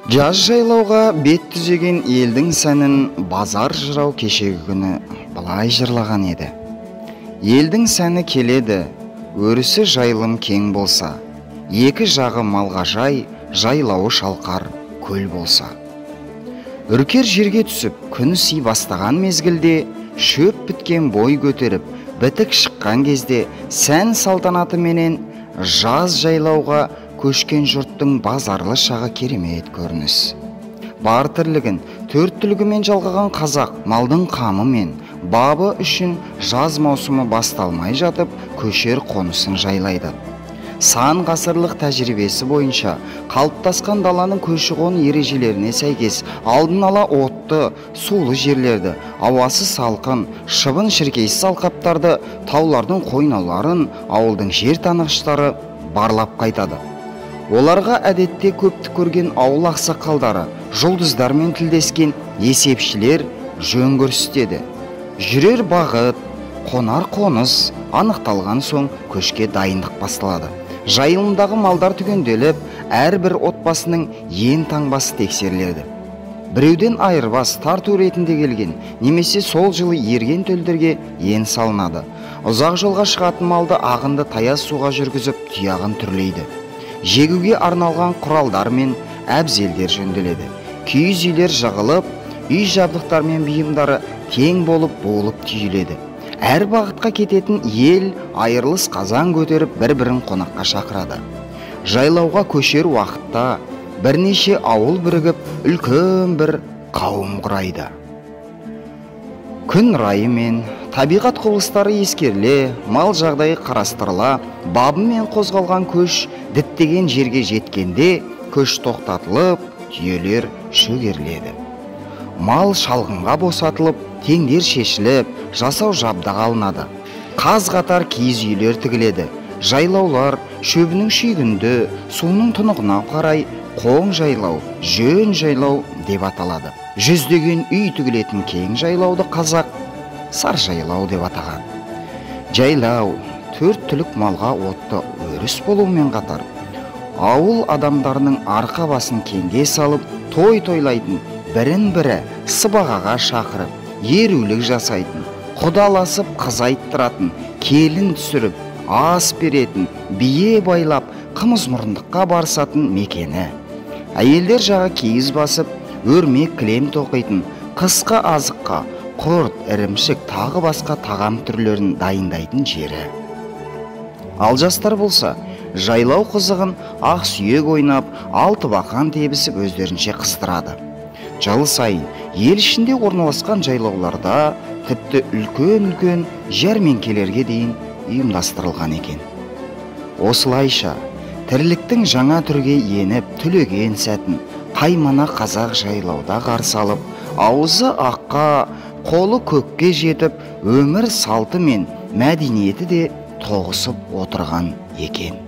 Жаз жайлауға бет түзеген елдің сәнін базар жырау кешегі күні былай жырлаған еді. Елдің сәні келеді, өрісі жайылым кең болса, екі жағы малға жай, жайлауы шалқар көл болса. Үркер жерге түсіп, күні сый бастаған мезгілде, шөп біткен бой көтеріп, бітік шыққан кезде, сән салтанаты менен жаз жайлауға көшкен жұрттың базарлы шағы керемет көрініс. Бар тірлігін, төрт түлігімен жалғаған қазақ малдың қамымен, бабы үшін жаз маусымы басталмай жатып, көшер қонысын жайлайды. Сан ғасырлық тәжірибесі бойынша қалыптасқан даланың көші-қон ережелеріне сәйкес алдын ала отты, сулы жерлерді, ауасы салқын, шыбын шіркейсіз алқаптарды, таулардың қойнауларын ауылдың жер танығыштары барлап қайтады. Оларға әдетте көпті көрген ауыл ақсақалдары, жұлдыздармен тілдескен есепшілер жөн көрсетеді. Жүрер бағыт, қонар қоныс анықталған соң көшке дайындық басталады. Жайылымдағы малдар түгенделіп, әрбір отбасының ен таңбасы тексеріледі. Біреуден айырбас тарту ретінде келген, немесе сол жылы ерген төлдерге ен салынады. Ұзақ жолға шығатын малды ағынды таяз суға жүргізіп, тұяғын түрлейді. Жегуге арналған құралдар мен әбзелдер жөнделеді. Киіз үйлер жағылып, үй жабдықтар мен бұйымдары тең болып буылып түйіледі. Әр бағытқа кететін ел айырлыс қазан көтеріп бір-бірін қонаққа шақырады. Жайлауға көшер уақытта бірнеше ауыл бірігіп, үлкен бір қауым құрайды. Күн райы мен табиғат құбылыстары ескеріле, мал жағдайы қарастырыла, бабымен қозғалған көш діттеген жерге жеткенде көш тоқтатылып, түйелер шөгеріледі. Мал шалғынға босатылып, теңдер шешіліп, жасау жабдығы алынады. Қаз қатар киіз үйлер тігіледі. Жайлаулар шөбінің шүйгінді, суының тұнығына қарай қоң жайлау, жөн жайлау деп аталады. Жүздеген үй тігілетін кең жайлауды қазақ сар жайлау деп атаған. Жайлау төрт түлік малға отты өріс болумен қатар, ауыл адамдарының арқа басын кеңге салып, той тойлайтын, бірін-бірі сыбағаға шақырып, ерулік жасайтын, құдаласып қыз айттыратын, келін түсіріп, ас беретін, бие байлап, қымыз мұрындыққа барсатын мекені. Әйелдер жағы киіз басып, өрмек кілем тоқитын, қысқы азыққа құрт, ірімшік, тағы басқа тағам түрлерін дайындайтын жері. Ал жастар болса, жайлау қызығын ақ сүйек ойнап, алтыбақан тебісіп өздерінше қыздырады. Жыл сайын ел ішінде орналасқан жайлауларда тіпті үлкен-үлкен жәрмеңкелерге дейін ұйымдастырылған екен. Осылайша тірліктің жаңа түрге еніп, түлеген сәтін қаймана қазақ жайлауда қарсы алып, аузы аққа, қолы көкке жетіп, өмір салты мен мәдениеті де тоғысып отырған екен.